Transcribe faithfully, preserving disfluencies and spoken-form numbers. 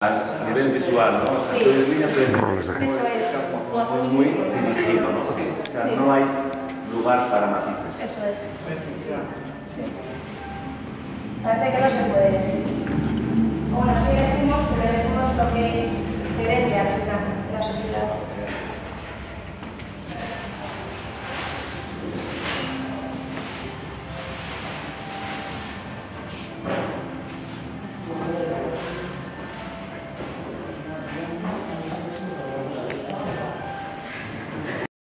A nivel visual, ¿no? O sea, sí. Tú línea, tú eres muy, muy dirigido, ¿no? O sea, sí. No hay lugar para matices. Eso es. Sí. Parece que no se puede. Bueno,